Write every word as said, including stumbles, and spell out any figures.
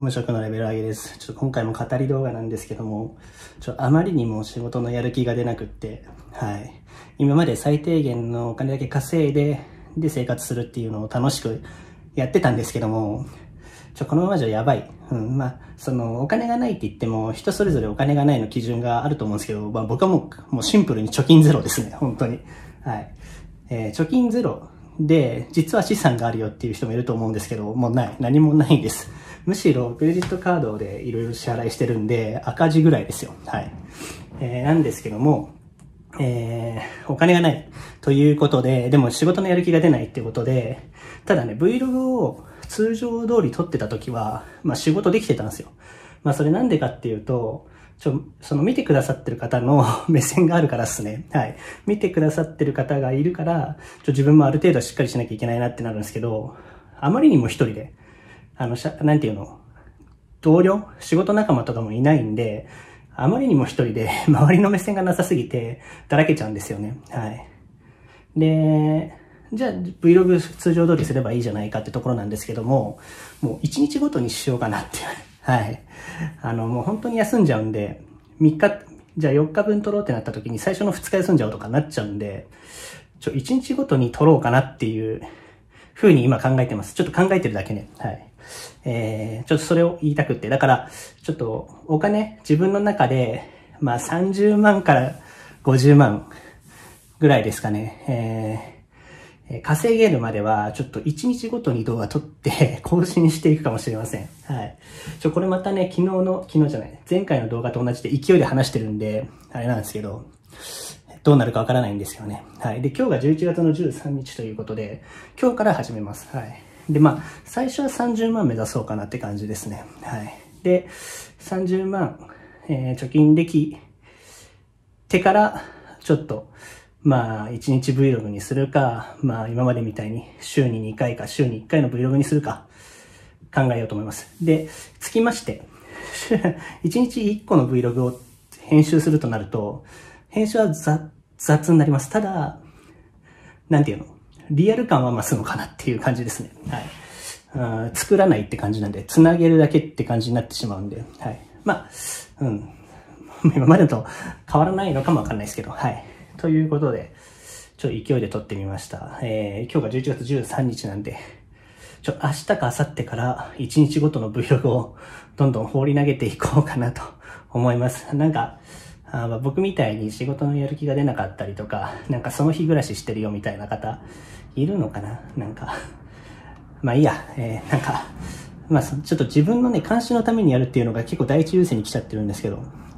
無職のレベル上げです。ちょっと今回も語り動画なんですけども、ちょあまりにも仕事のやる気が出なくって、はい。今まで最低限のお金だけ稼いで、で生活するっていうのを楽しくやってたんですけども、ちょこのままじゃやばい。うん、まあ、そのお金がないって言っても、人それぞれお金がないの基準があると思うんですけど、まあ僕はもう、もうシンプルに貯金ゼロですね、本当に。はい。えー、貯金ゼロ。で、実は資産があるよっていう人もいると思うんですけど、もうない。何もないです。むしろ、クレジットカードでいろいろ支払いしてるんで、赤字ぐらいですよ。はい。えー、なんですけども、えー、お金がない。ということで、でも仕事のやる気が出ないっていうことで、ただね、Vlog を通常通り撮ってた時は、まあ仕事できてたんですよ。まあそれなんでかっていうと、ちょ、その見てくださってる方の目線があるからっすね。はい。見てくださってる方がいるから、ちょ、自分もある程度しっかりしなきゃいけないなってなるんですけど、あまりにも一人で、あの、しゃ、なんていうの、同僚仕事仲間とかもいないんで、あまりにも一人で、周りの目線がなさすぎて、だらけちゃうんですよね。はい。で、じゃあ Vlog 通常通りすればいいじゃないかってところなんですけども、もう一日ごとにしようかなって。はい。あの、もう本当に休んじゃうんで、みっか、じゃあよっかぶん取ろうってなった時に最初のふつか休んじゃおうとかなっちゃうんで、ちょ、いちにちごとに取ろうかなっていう風に今考えてます。ちょっと考えてるだけね。はい。えー、ちょっとそれを言いたくって。だから、ちょっとお金、自分の中で、まあさんじゅうまんからごじゅうまんぐらいですかね。えー稼げるまでは、ちょっといちにちごとに動画撮って更新していくかもしれません。はい。ちょ、これまたね、昨日の、昨日じゃない、前回の動画と同じで勢いで話してるんで、あれなんですけど、どうなるかわからないんですよね。はい。で、今日がじゅういちがつのじゅうさんにちということで、今日から始めます。はい。で、まあ、最初はさんじゅうまん目指そうかなって感じですね。はい。で、さんじゅうまん、えー、貯金できてから、ちょっと、まあ、いちにち Vlog にするか、まあ、今までみたいに週ににかいか週にいっかいの Vlog にするか、考えようと思います。で、つきまして、いちにちいっこの Vlog を編集するとなると、編集は雑、雑になります。ただ、なんていうの、リアル感は増すのかなっていう感じですね。はい。作らないって感じなんで、つなげるだけって感じになってしまうんで、はい。まあ、うん。今までと変わらないのかもわかんないですけど、はい。ということで、ちょっと勢いで撮ってみました。えー、今日がじゅういちがつじゅうさんにちなんで、ちょ、明日か明後日からいちにちごとの Vlog をどんどん放り投げていこうかなと思います。なんか、あまあ僕みたいに仕事のやる気が出なかったりとか、なんかその日暮らししてるよみたいな方、いるのかななんか、まあいいや、えー、なんか、まあちょっと自分のね、監視のためにやるっていうのが結構第一優先に来ちゃってるんですけど、